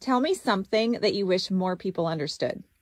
Tell me something that you wish more people understood.